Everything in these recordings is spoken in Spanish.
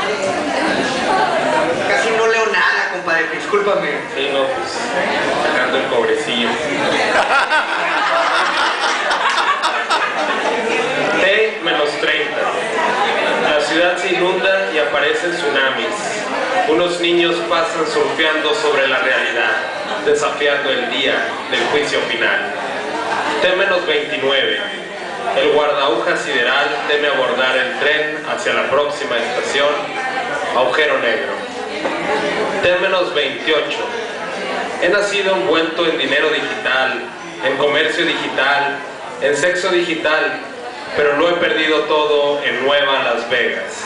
Casi no leo nada, compadre, discúlpame. Sí, no, pues, sacando el pobrecillo. T-30. La ciudad se inunda y aparecen tsunamis. Unos niños pasan surfeando sobre la realidad, desafiando el día del juicio final. T-29. El guardaagujas sideral teme abordar el tren hacia la próxima estación, agujero negro. T-28. He nacido envuelto en dinero digital, en comercio digital, en sexo digital, pero lo he perdido todo en Nueva Las Vegas.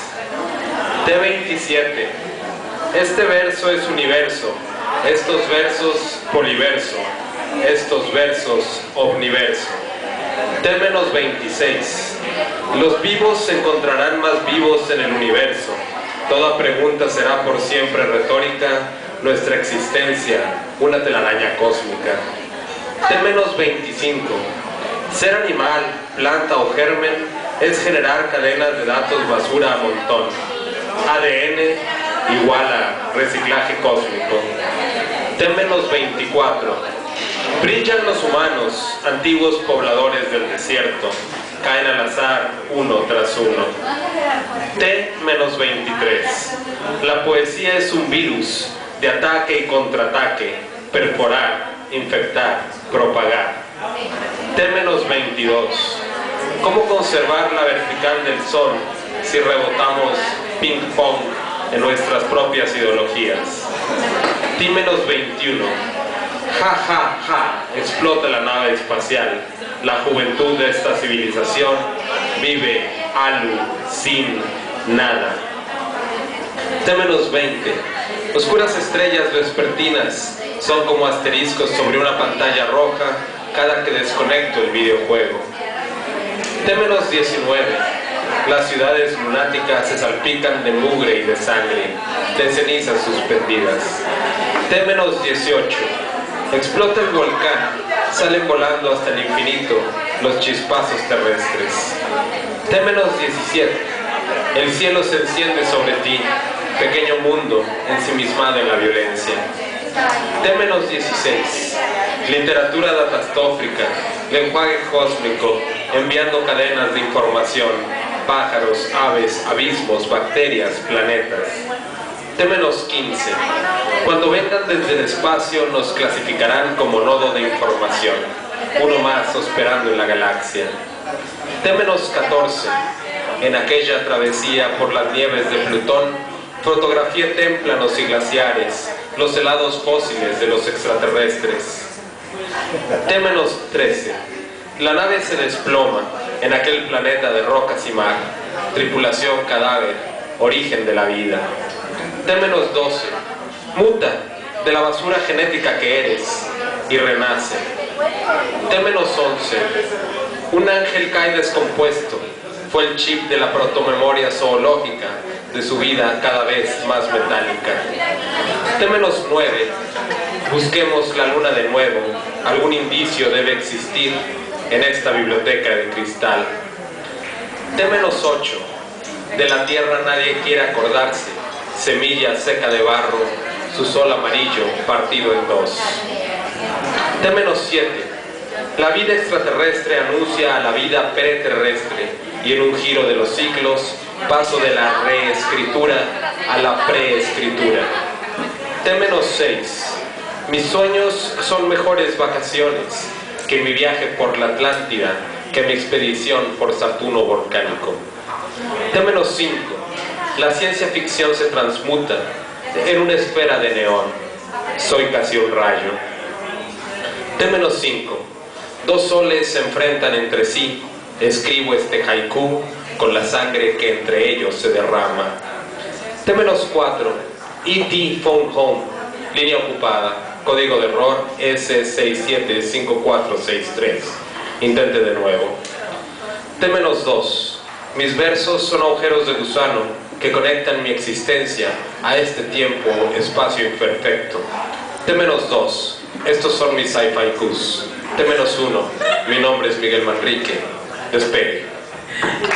T-27. Este verso es universo, estos versos poliverso, estos versos omniverso. T-26. Los vivos se encontrarán más vivos en el universo. Toda pregunta será por siempre retórica, nuestra existencia, una telaraña cósmica. T-25. Ser animal, planta o germen es generar cadenas de datos basura a montón. ADN igual a reciclaje cósmico. T-24. Brillan los humanos, antiguos pobladores del desierto, caen al azar uno tras uno. T-23. La poesía es un virus de ataque y contraataque, perforar, infectar, propagar. T-22. ¿Cómo conservar la vertical del sol si rebotamos ping-pong en nuestras propias ideologías? T-21. Ja, ja, ja, explota la nave espacial. La juventud de esta civilización vive sin nada. T-20. Oscuras estrellas vespertinas son como asteriscos sobre una pantalla roja cada que desconecto el videojuego. T-19. Las ciudades lunáticas se salpican de mugre y de sangre, de cenizas suspendidas. T-18. Explota el volcán, salen volando hasta el infinito los chispazos terrestres. T-17. El cielo se enciende sobre ti, pequeño mundo ensimismado en la violencia. T-16. Literatura datastófrica, lenguaje cósmico, enviando cadenas de información, pájaros, aves, abismos, bacterias, planetas. T-15. Cuando vengan desde el espacio nos clasificarán como nodo de información, uno más esperando en la galaxia. T-14. En aquella travesía por las nieves de Plutón, fotografié témpanos y glaciares, los helados fósiles de los extraterrestres. T-13. La nave se desploma en aquel planeta de rocas y mar, tripulación cadáver, origen de la vida. T-12. Muta de la basura genética que eres y renace. T-11. Un ángel cae descompuesto. Fue el chip de la protomemoria zoológica de su vida cada vez más metálica. T-9. Busquemos la luna de nuevo. Algún indicio debe existir en esta biblioteca de cristal. T-8. De la tierra nadie quiere acordarse. Semilla seca de barro, su sol amarillo partido en dos. T-7. La vida extraterrestre anuncia a la vida preterrestre y en un giro de los siglos, paso de la reescritura a la preescritura. T-6. Mis sueños son mejores vacaciones que mi viaje por la Atlántida, que mi expedición por Saturno volcánico. T-5. La ciencia ficción se transmuta en una esfera de neón. Soy casi un rayo. T-5. Dos soles se enfrentan entre sí. Escribo este haiku con la sangre que entre ellos se derrama. T-4. E.T. Phone Home. Línea ocupada. Código de error S675463. Intente de nuevo. T-2. Mis versos son agujeros de gusano que conectan mi existencia a este tiempo, espacio imperfecto. T-2. Estos son mis sci-fi Qs. T-1. Mi nombre es Miguel Manrique. Despegue.